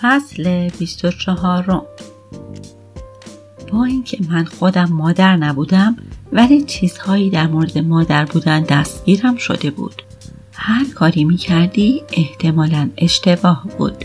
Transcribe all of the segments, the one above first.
فصل 24. با اینکه من خودم مادر نبودم ولی چیزهایی در مورد مادر بودن دستگیرم شده بود. هر کاری میکردی احتمالاً اشتباه بود.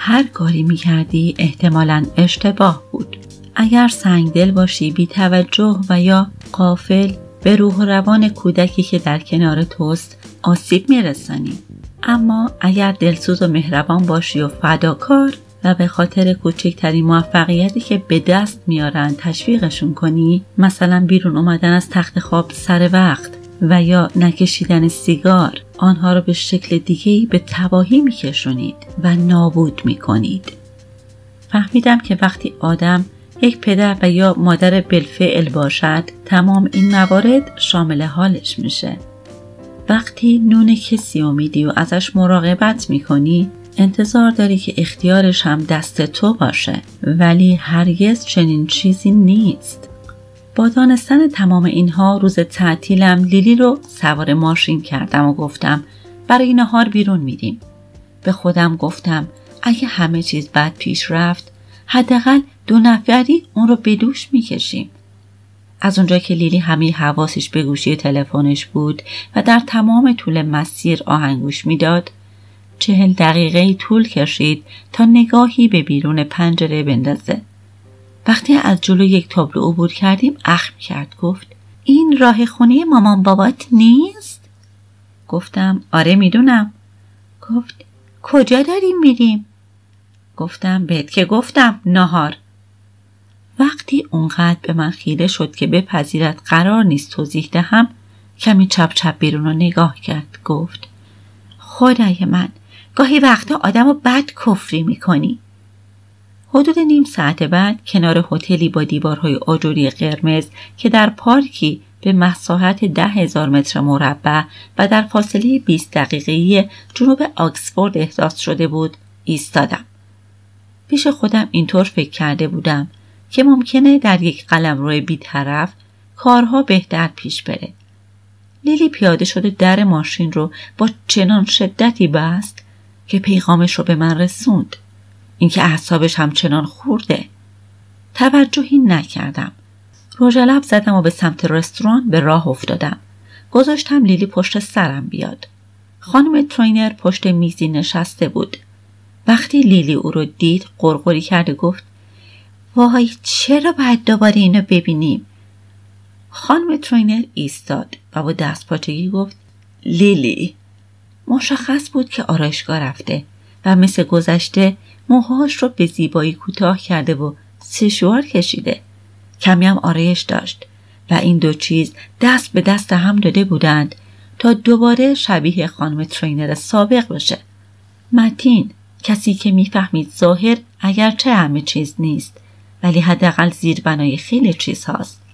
اگر سنگدل باشی، بی توجه و یا غافل به روح و روان کودکی که در کنار توست آسیب میرسانی. اما اگر دلسوز و مهربان باشی و فداکار و به خاطر کوچکترین موفقیتی که به دست میارن تشویقشون کنی، مثلا بیرون اومدن از تخت خواب سر وقت و یا نکشیدن سیگار، آنها را به شکل دیگه‌ای به تباهی میکشونید و نابود میکنید. فهمیدم که وقتی آدم یک پدر و یا مادر بالفعل باشد، تمام این موارد شامل حالش میشه. وقتی نون کسی رو میدی و ازش مراقبت میکنی، انتظار داری که اختیارش هم دست تو باشه، ولی هرگز چنین چیزی نیست. با دانستن تمام اینها، روز تعطیلم لیلی رو سوار ماشین کردم و گفتم برای نهار بیرون میریم. به خودم گفتم اگه همه چیز بد پیش رفت، حداقل 2 نفری اون رو به دوش میکشیم. از اونجا که لیلی همه حواسش به گوشی تلفنش بود و در تمام طول مسیر آهنگوش میداد، 40 دقیقه طول کشید تا نگاهی به بیرون پنجره بندازه. وقتی از جلو یک تابلو عبور کردیم اخم کرد. گفت این راه خونه مامان بابات نیست؟ گفتم آره میدونم. گفت کجا داریم میریم؟ گفتم بهت که گفتم نهار. وقتی اونقدر به من خیره شد که بپذیرد قرار نیست توضیح دهم، کمی چپ چپ بیرون رو نگاه کرد. گفت خدای من، گاهی وقتا آدم رو بد کفری میکنی. حدود نیم ساعت بعد کنار هتلی با دیوارهای آجوری قرمز که در پارکی به مساحت 10,000 متر مربع و در فاصله 20 دقیقه‌ای جنوب آکسفورد احداث شده بود ایستادم. پیش خودم اینطور فکر کرده بودم که ممکنه در یک قلمرو بی‌طرف کارها بهتر پیش بره. لیلی پیاده شده در ماشین رو با چنان شدتی بست که پیغامش رو به من رسوند. اینکه اعصابش همچنان خورده. توجهی نکردم. رژ لب زدم و به سمت رستوران به راه افتادم. گذاشتم لیلی پشت سرم بیاد. خانم ترینر پشت میزی نشسته بود. وقتی لیلی او رو دید غرغری کرد و گفت وای چرا باید دوباره اینو ببینیم؟ خانم ترینر ایستاد و با دست پاچگی گفت لیلی. مشخص بود که آرایشگاه رفته و مثل گذشته موهاش رو به زیبایی کوتاه کرده و سشوار کشیده. کمی هم آرایش داشت و این 2 چیز دست به دست هم داده بودند تا دوباره شبیه خانم ترینر سابق بشه. متین، کسی که میفهمید ظاهر اگرچه همه چیز نیست ولی حداقل زیربنای خیلی چیز هاست.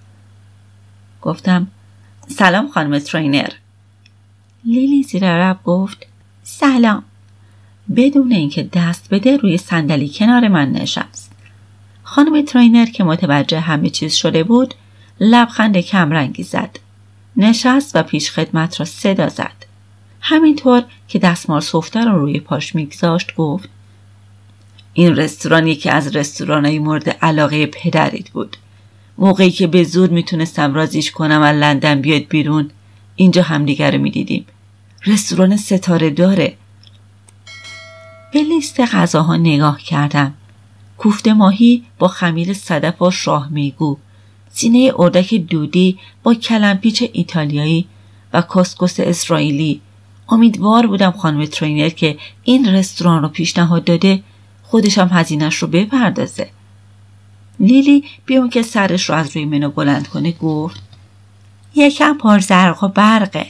گفتم سلام خانم ترینر. لیلی زیر لب گفت سلام. بدون اینکه دست بده روی صندلی کنار من نشست. خانم ترینر که متوجه همه چیز شده بود لبخند کمرنگی زد. نشست و پیش خدمت را صدا زد. همینطور که دستمال سفره رو روی پاش میگذاشت گفت این رستوران یکی از رستورانای مورد علاقه پدریت بود. موقعی که به زور میتونستم رازیش کنم از لندن بیاد بیرون، اینجا همدیگر رو میدیدیم. رستوران ستاره داره. به لیست غذاها نگاه کردم. کوفته ماهی با خمیر صدف و شاه میگو، سینه اردک دودی با کلمپیچ ایتالیایی و کاسکوس اسرائیلی. امیدوار بودم خانم ترینر که این رستوران رو پیشنهاد داده خودش هم هزینه‌اش رو بپردازه. لیلی بیون که سرش رو از روی منو بلند کنه گفت یکم پر زرق و برقه.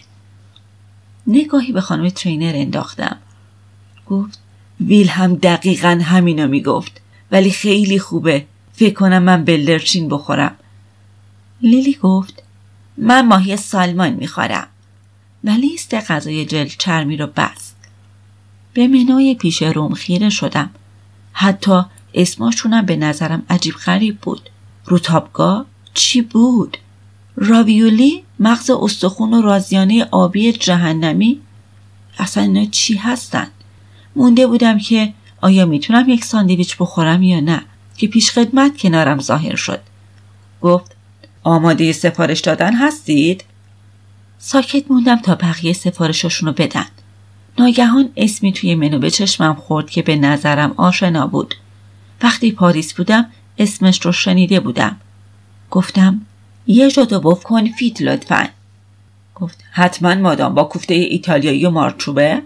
نگاهی به خانم ترینر انداختم. گفت ویل هم دقیقاً همینو میگفت ولی خیلی خوبه. فکر کنم من بلدرچین بخورم. لیلی گفت من ماهی سالمون میخورم. و لیست غذای جلد چرمی رو بست. به منوی پیش روم خیره شدم. حتی اسماشونم به نظرم عجیب غریب بود. روتابگاه چی بود؟ راویولی، مغز استخون و رازیانه آبی جهنمی. اصلا اینا چی هستن؟ مونده بودم که آیا میتونم یک ساندویچ بخورم یا نه که پیش خدمت کنارم ظاهر شد. گفت آماده سفارش دادن هستید؟ ساکت موندم تا بقیه سفارشاشونو بدن. ناگهان اسمی توی منو به چشمم خورد که به نظرم آشنا بود. وقتی پاریس بودم اسمش رو شنیده بودم. گفتم یه ژدو بوف کنفیت لطفاً. گفت حتما مادام با کوفته ایتالیایی و مارچوبه؟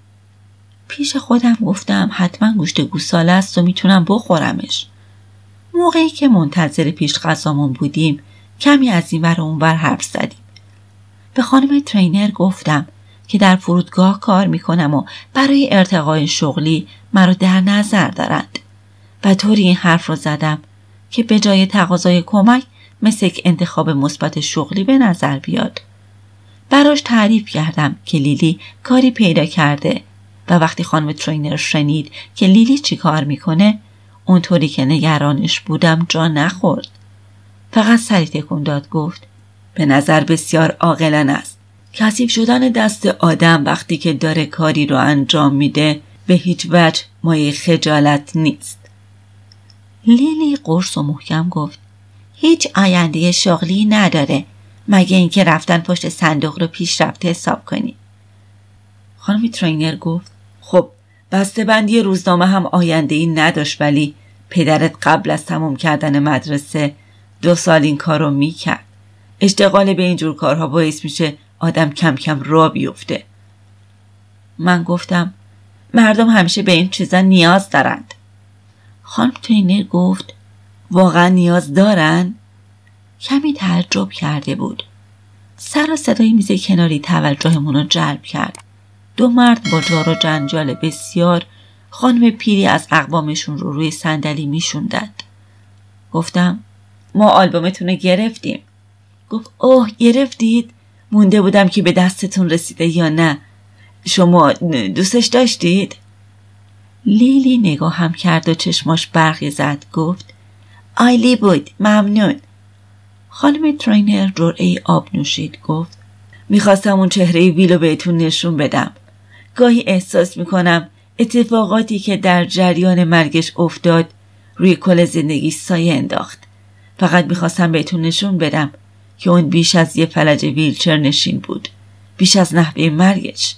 پیش خودم گفتم حتما گوشت گوساله است و میتونم بخورمش. موقعی که منتظر پیش غذامون بودیم کمی از این ور و اون ور حرف زدیم. به خانم ترینر گفتم که در فرودگاه کار میکنم و برای ارتقای شغلی مرا در نظر دارند و طوری این حرف رو زدم که به جای تقاضای کمک مثل یک انتخاب مثبت شغلی به نظر بیاد. براش تعریف کردم که لیلی کاری پیدا کرده و وقتی خانم ترینر شنید که لیلی چی کار میکنه اونطوری که نگرانش بودم جا نخورد. فقط سری تکون داد. گفت به نظر بسیار عاقلانه است. کثیف شدن دست آدم وقتی که داره کاری رو انجام میده به هیچ وجه مایه خجالت نیست. لیلی قرص و محکم گفت هیچ آینده شغلی نداره مگه اینکه رفتن پشت صندوق رو پیشرفته حساب کنی. خانم ترینر گفت خب بسته‌بندی روزنامه هم آینده‌ای نداشت ولی پدرت قبل از تموم کردن مدرسه 2 سال این کار رو میکرد. اشتغال به اینجور کارها باعث میشه آدم کم کم راه بیفته. من گفتم مردم همیشه به این چیزا نیاز دارند. خانم ترینر گفت واقعا نیاز دارن؟ کمی تعجب کرده بود. سر و صدای میز کناری توجهمون رو جلب کرد. 2 مرد با جار و جنجال بسیار خانم پیری از اقوامشون رو روی صندلی میشوندند. گفتم ما آلبومتون رو گرفتیم. گفت اوه گرفتید؟ مونده بودم که به دستتون رسیده یا نه. شما دوستش داشتید؟ لیلی نگاه هم کرد و چشماش برقی زد. گفت عالی بود، ممنون. خانم ترینر جرعه آب نوشید. گفت میخواستم اون چهره ویلو بهتون نشون بدم. گاهی احساس میکنم اتفاقاتی که در جریان مرگش افتاد روی کل زندگی سایه انداخت. فقط میخواستم بهتون نشون بدم که اون بیش از یه فلج ویلچر نشین بود. بیش از نحوه مرگش.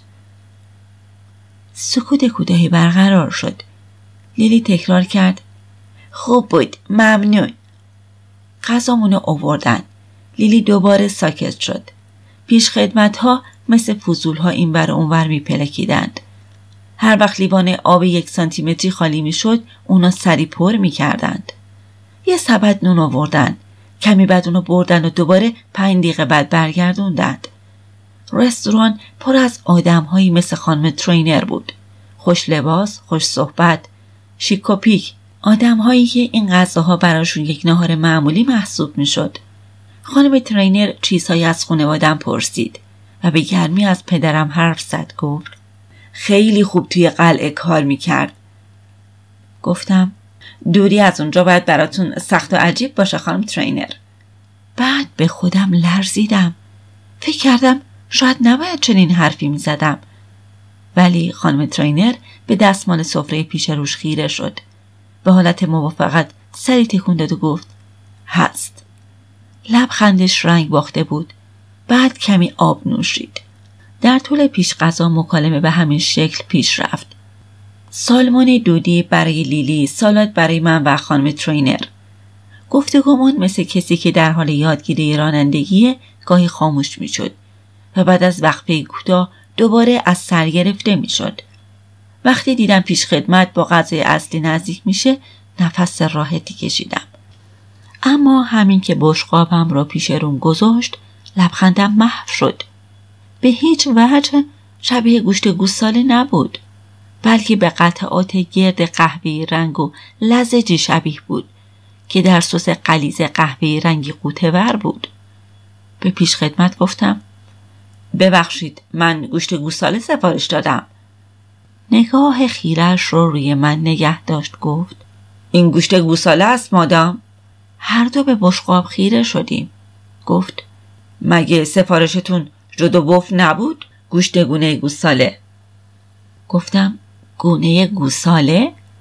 سکوت کوتاهی برقرار شد. لیلی تکرار کرد خوب بود، ممنون. غذامونو آوردن. لیلی دوباره ساکت شد. پیش خدمت ها مثل فضول ها این بر اون ور می پلکیدند. هر وقت لیوان آب 1 سانتیمتری خالی می شد اونا سری پر می کردند. یه سبد نون آوردن. کمی بعد اونو بردن و دوباره 5 دقیقه بعد برگردوندند. رستوران پر از آدم هایی مثل خانم ترینر بود. خوش لباس، خوش صحبت، شیک و پیک. آدم هایی که این غذاها براشون یک نهار معمولی محسوب می شد. خانم ترینر چیزهایی از خانواده‌ام پرسید و به گرمی از پدرم حرف زد. گفت خیلی خوب توی قلعه کار می کرد. گفتم دوری از اونجا باید براتون سخت و عجیب باشه خانم ترینر. بعد به خودم لرزیدم. فکر کردم شاید نباید چنین حرفی می زدم. ولی خانم ترینر به دستمال سفره پیش روش خیره شد. به حالت موافقت سری تکون داد و گفت هست. لبخندش رنگ باخته بود. بعد کمی آب نوشید. در طول پیش غذا مکالمه به همین شکل پیش رفت. سالمون دودی برای لیلی، سالاد برای من و خانم ترینر. گفتگومون مثل کسی که در حال یادگیری رانندگی گاهی خاموش می شد و بعد از وقفه کوتاه دوباره از سر گرفته می شد. وقتی دیدم پیش خدمت با غذای اصلی نزدیک میشه نفس راحتی کشیدم. اما همین که بشقابم را پیش روم گذاشت لبخندم محو شد. به هیچ وجه شبیه گوشت گوساله نبود، بلکه به قطعات گرد قهوه‌ای رنگ و لزجی شبیه بود که در سس غلیظ قهوه‌ای رنگی غوطه‌ور بود. به پیش خدمت گفتم ببخشید من گوشت گوساله سفارش دادم. نگاه خیرش رو روی من نگه داشت. گفت این گوشت گوساله است مادام؟ هر دو به بشقاب خیره شدیم. گفت مگه سفارشتون ژدو بوف نبود؟ گوشت گونه گوساله. گفتم گونه گوساله؟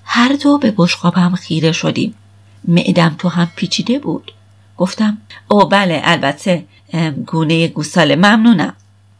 هر دو به بشقابم خیره شدیم. معدم تو هم پیچیده بود. گفتم او بله البته گونه گوساله ممنونم.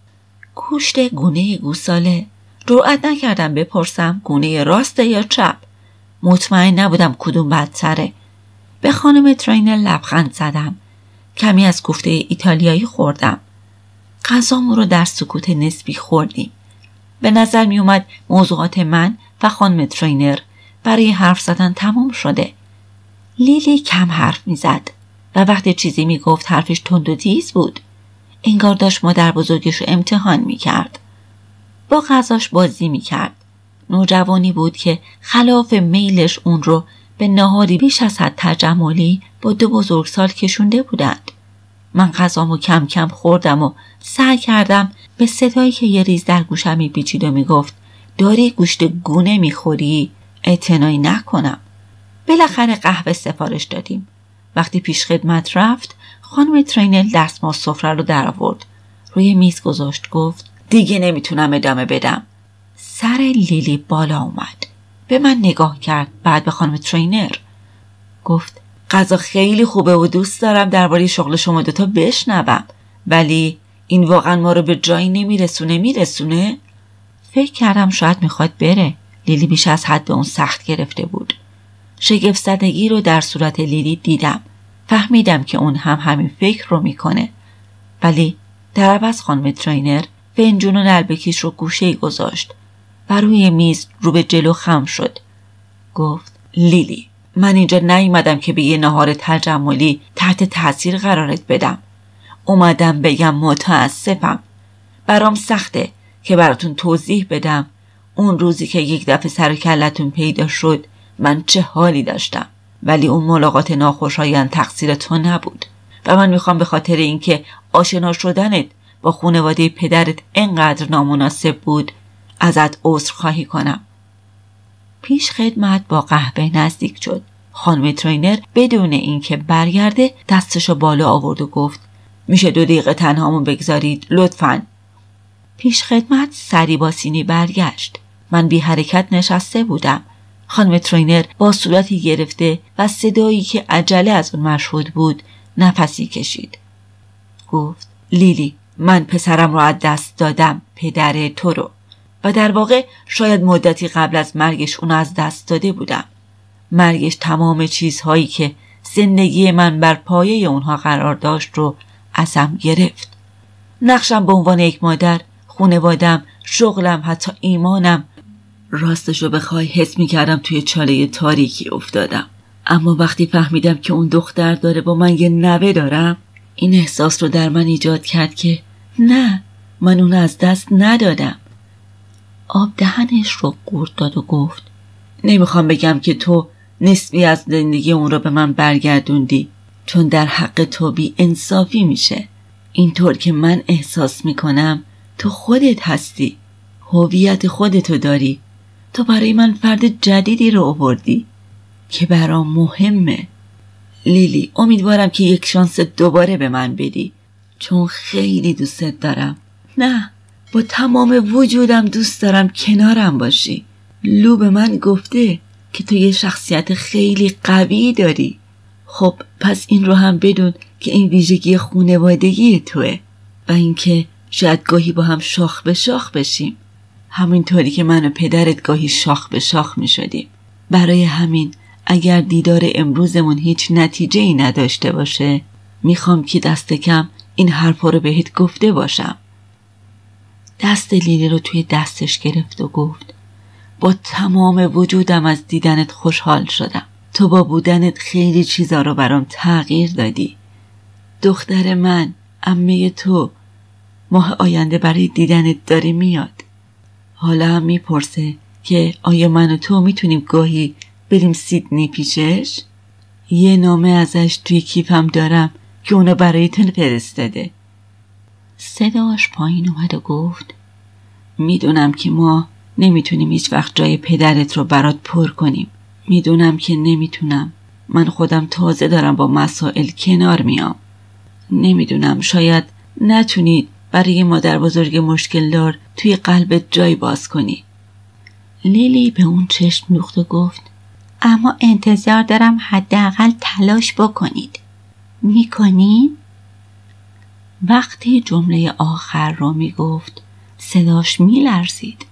گوشت گونه گوساله؟ جرئت نکردم بپرسم گونه راسته یا چپ. مطمئن نبودم کدوم بدتره. به خانم ترینر لبخند زدم. کمی از کوفته ایتالیایی خوردم. غذامو رو در سکوت نسبی خوردیم. به نظر می اومد موضوعات من و خانم ترینر برای حرف زدن تمام شده. لیلی کم حرف می زد و وقتی چیزی می گفت حرفش تند و تیز بود. انگار داشت مادر بزرگش رو امتحان می کرد. با غذاش بازی می کرد. نوجوانی بود که خلاف میلش اون رو به ناهاری بیش از حد تجملی با 2 بزرگسال کشونده بودند. من غذامو کم کم خوردم و سعی کردم به صدایی که یه ریز در گوشم میپیچید و میگفت داری گوشت گونه میخوری اعتنایی نکنم. بالاخره قهوه سفارش دادیم. وقتی پیش خدمت رفت خانم ترینر دستمال سفره رو در آورد. روی میز گذاشت. گفت دیگه نمیتونم ادامه بدم. سر لیلی بالا اومد. به من نگاه کرد. بعد به خانم ترینر گفت غذا خیلی خوبه و دوست دارم درباره شغل شما دوتا بشنوم، ولی این واقعا ما رو به جایی میرسونه؟ فکر کردم شاید میخواد بره. لیلی بیش از حد به اون سخت گرفته بود. شگفت زدگی رو در صورت لیلی دیدم. فهمیدم که اون هم همین فکر رو میکنه. ولی در عوض خانم ترینر فنجون و نلبکیش رو گوشه‌ای گذاشت و روی میز رو به جلو خم شد. گفت لیلی من اینجا نیومدم که به یه نهار تجملی تحت تاثیر قرارت بدم. اومدم بگم متاسفم. برام سخته که براتون توضیح بدم اون روزی که یک دفعه سر و کلتون پیدا شد من چه حالی داشتم، ولی اون ملاقات ناخوشایند تقصیر تو نبود و من میخوام به خاطر اینکه آشنا شدنت با خانواده پدرت انقدر نامناسب بود ازت عذرخواهی کنم. پیش خدمت با قهوه نزدیک شد. خانم ترینر بدون اینکه برگرده دستشو بالا آورد و گفت میشه 2 دقیقه تنهامون بگذارید لطفاً. پیش خدمت سری با سینی برگشت. من بی حرکت نشسته بودم. خانم ترینر با صورتی گرفته و صدایی که عجله از اون مشهود بود نفسی کشید. گفت لیلی من پسرم رو از دست دادم، پدر تو رو، و در واقع شاید مدتی قبل از مرگش اون از دست داده بودم. مرگش تمام چیزهایی که زندگی من بر پایه اونها قرار داشت رو ازم گرفت. نقشم به عنوان یک مادر، خانوادم، شغلم، حتی ایمانم. راستشو بخوای حس میکردم توی چاله تاریکی افتادم. اما وقتی فهمیدم که اون دختر داره با من یه نوه دارم، این احساس رو در من ایجاد کرد که نه، من اون از دست ندادم. آب دهنش رو قورت داد و گفت نمیخوام بگم که تو نصفی از زندگی اون رو به من برگردوندی، چون در حق تو بی انصافی میشه. اینطور که من احساس میکنم تو خودت هستی، هویت خودتو داری. تو برای من فرد جدیدی رو آوردی که برام مهمه. لیلی امیدوارم که یک شانس دوباره به من بدی، چون خیلی دوستت دارم. نه، با تمام وجودم دوست دارم کنارم باشی. لو به من گفته که تو یه شخصیت خیلی قوی داری. خب پس این رو هم بدون که این ویژگی خانوادگی توه و اینکه شاید گاهی با هم شاخ به شاخ بشیم، همینطوری که من و پدرت گاهی شاخ به شاخ می شدیم. برای همین اگر دیدار امروزمون هیچ نتیجه‌ای نداشته باشه، میخوام که دست کم این حرفا رو بهت گفته باشم. دست لیلی رو توی دستش گرفت و گفت با تمام وجودم از دیدنت خوشحال شدم. تو با بودنت خیلی چیزا رو برام تغییر دادی. دختر من، عمه تو، ماه آینده برای دیدنت داره میاد. حالا هم میپرسه که آیا من و تو میتونیم گاهی بریم سیدنی پیشش؟ یه نامه ازش توی کیفم دارم که اونو برای تن فرستاده. صداش پایین اومد و گفت میدونم که ما نمیتونیم هیچ وقت جای پدرت رو برات پر کنیم. میدونم که نمیتونم. من خودم تازه دارم با مسائل کنار میام. نمیدونم، شاید نتونی برای مادر بزرگ مشکل دار توی قلبت جای باز کنی. لیلی به اون چشم دوخت و گفت اما انتظار دارم حداقل تلاش بکنید. میکنین؟ وقتی جمله آخر رو میگفت صداش میلرزید.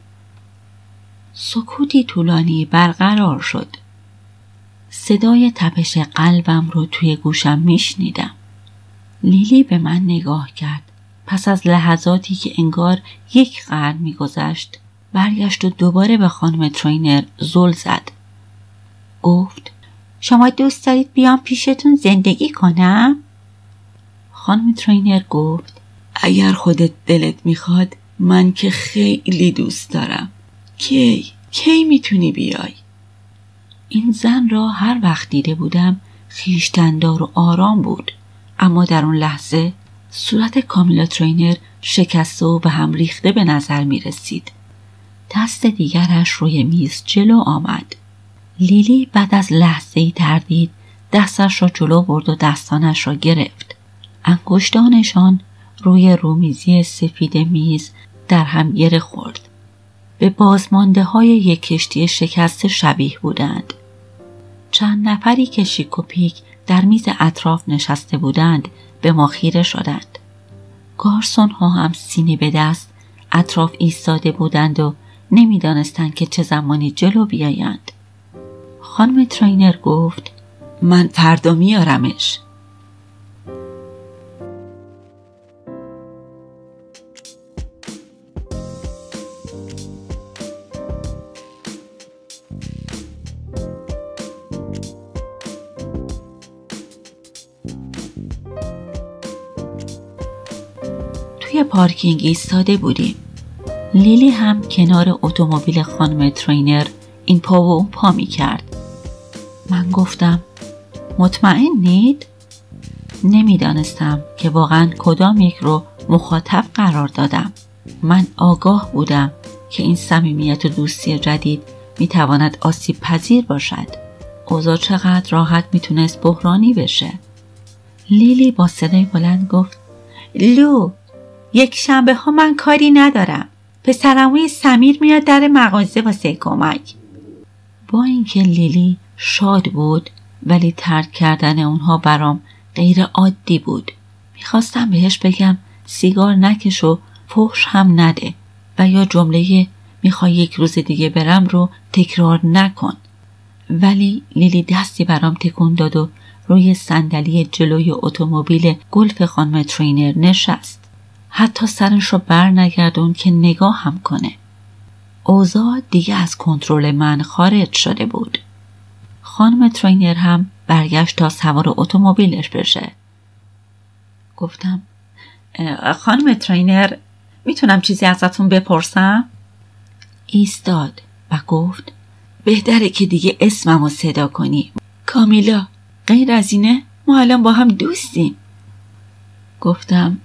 سکوتی طولانی برقرار شد. صدای تپش قلبم رو توی گوشم میشنیدم. لیلی به من نگاه کرد. پس از لحظاتی که انگار یک قرن میگذشت برگشت و دوباره به خانم ترینر زل زد. گفت شما دوست دارید بیام پیشتون زندگی کنم؟ خانم ترینر گفت اگر خودت دلت میخواد من که خیلی دوست دارم. کی میتونی بیای؟ این زن را هر وقت دیده بودم خویشتن‌دار و آرام بود، اما در اون لحظه صورت کامیلا ترینر شکسته و به هم ریخته به نظر می رسید. دست دیگرش روی میز جلو آمد. لیلی بعد از لحظه‌ای تردید دستش را جلو برد و دستانش را گرفت. انگشتانشان روی رومیزی سفید میز در هم گره خورد. به بازمانده های یک کشتی شکسته شبیه بودند. چند نفری که شیک و پیک در میز اطراف نشسته بودند به ما خیره شدند. گارسون ها هم سینه به دست اطراف ایستاده بودند و نمیدانستند که چه زمانی جلو بیایند. خانم ترینر گفت من فردا میارمش. توی پارکینگ ایستاده بودیم. لیلی هم کنار اتومبیل خانم ترینر این پا و اون پا می کرد. من گفتم مطمئنید؟ نمیدانستم که واقعا کدام یک رو مخاطب قرار دادم. من آگاه بودم که این صمیمیت و دوستی جدید می تواند آسیب پذیر باشد. اوضاع چقدر راحت می تونست بحرانی بشه. لیلی با صدای بلند گفت لو، یک شنبه ها من کاری ندارم. پسرعموی سمیر میاد در مغازه واسه کمک. با اینکه لیلی شاد بود ولی ترک کردن اونها برام غیر عادی بود. میخواستم بهش بگم سیگار نکش و فحش هم نده و یا جمله میخوای یک روز دیگه برم رو تکرار نکن. ولی لیلی دستی برام تکون داد و روی صندلی جلوی اتومبیل گلف خانم ترینر نشست. حتی سرش رو بر نگردون که نگاه هم کنه. اوضاع دیگه از کنترل من خارج شده بود. خانم ترینر هم برگشت تا سوار اتومبیلش بشه. گفتم خانم ترینر میتونم چیزی ازتون بپرسم؟ ایستاد و گفت بهتره که دیگه اسممو صدا کنی. کامیلا، غیر از اینه ما الان با هم دوستیم. گفتم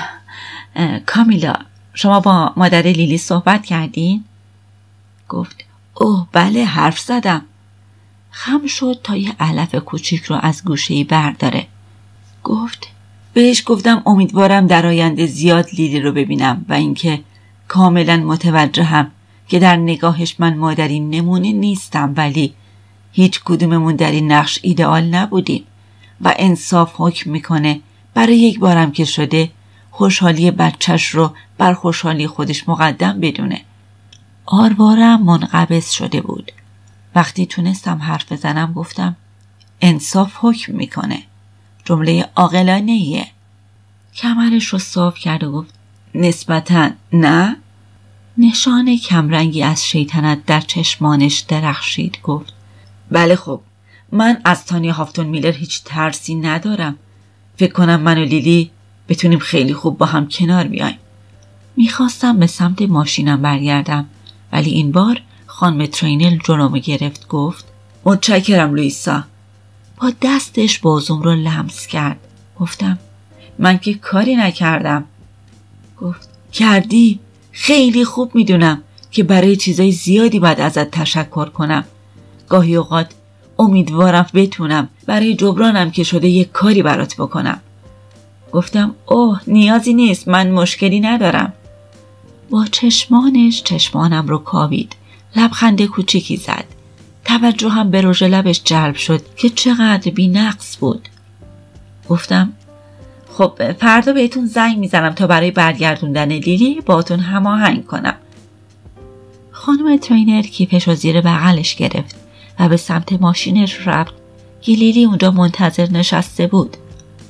کامیلا، شما با مادر لیلی صحبت کردین؟ گفت اوه بله، حرف زدم. خم شد تا یه علف کوچیک رو از گوشه‌ای برداره. گفت بهش گفتم امیدوارم در آینده زیاد لیلی رو ببینم و اینکه کاملا متوجهم که در نگاهش من مادری نمونه نیستم، ولی هیچ کدوممون در این نقش ایدئال نبودیم و انصاف حکم میکنه برای یک بارم که شده خوشحالی بچهش رو بر خوشحالی خودش مقدم بدونه. آروارم منقبض شده بود. وقتی تونستم حرف بزنم گفتم انصاف حکم میکنه. جمله عاقلانه‌ایه. کمرش رو صاف کرد و گفت نسبتاً نه؟ نشان کمرنگی از شیطنت در چشمانش درخشید. گفت بله خب، من از تانیا هافتون میلر هیچ ترسی ندارم. فکر کنم من و لیلی بتونیم خیلی خوب با هم کنار بیایم. میخواستم به سمت ماشینم برگردم ولی این بار خانم ترینر جلومو گرفت. گفت متشکرم لوئیسا. با دستش بازوم رو لمس کرد. گفتم من که کاری نکردم. گفت کردی. خیلی خوب میدونم که برای چیزای زیادی باید ازت تشکر کنم. گاهی اوقات امیدوارم بتونم برای جبرانم که شده یک کاری برات بکنم. گفتم اوه نیازی نیست، من مشکلی ندارم. با چشمانش چشمانم رو کاوید. لبخند کوچیکی زد. توجهم به رژ لبش جلب شد که چقدر بی‌نقص بود. گفتم خب فردا بهتون زنگ میزنم تا برای برگردوندن لیلی باهاتون هماهنگ کنم. خانم ترینر کیفش رو زیر بغلش گرفت و به سمت ماشینش رفت که لیلی اونجا منتظر نشسته بود.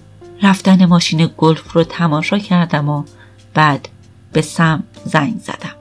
رفتن ماشین گلف رو تماشا کردم و بعد به سم زنگ زدم.